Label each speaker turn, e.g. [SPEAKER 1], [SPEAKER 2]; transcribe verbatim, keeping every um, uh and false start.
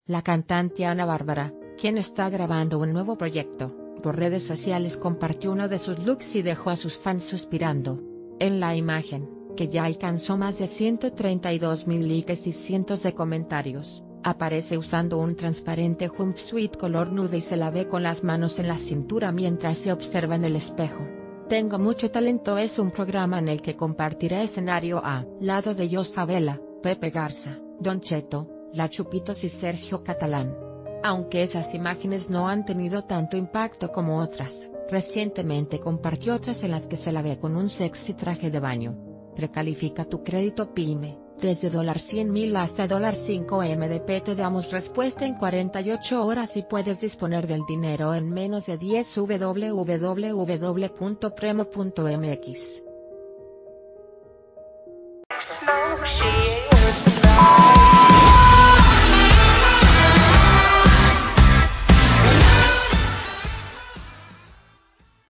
[SPEAKER 1] La cantante Ana Bárbara, quien está grabando un nuevo proyecto, por redes sociales compartió uno de sus looks y dejó a sus fans suspirando. En la imagen, que ya alcanzó más de ciento treinta y dos mil likes y cientos de comentarios, aparece usando un transparente jumpsuit color nude y se la ve con las manos en la cintura mientras se observa en el espejo. Tengo mucho talento es un programa en el que compartirá escenario a lado de Jos Favela, Pepe Garza, Don Cheto, La Chupitos y Sergio Catalán. Aunque esas imágenes no han tenido tanto impacto como otras, recientemente compartió otras en las que se la ve con un sexy traje de baño. Precalifica tu crédito PYME, desde cien mil hasta cinco millones de pesos te damos respuesta en cuarenta y ocho horas y puedes disponer del dinero en menos de diez. w w w punto premo punto m x